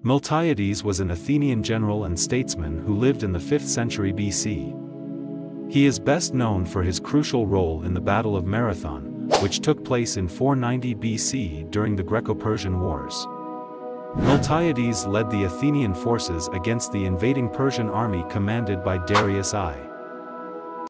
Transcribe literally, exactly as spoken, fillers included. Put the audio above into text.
Miltiades was an Athenian general and statesman who lived in the fifth century B C. He is best known for his crucial role in the Battle of Marathon, which took place in four ninety B C during the Greco-Persian Wars. Miltiades led the Athenian forces against the invading Persian army commanded by Darius the First.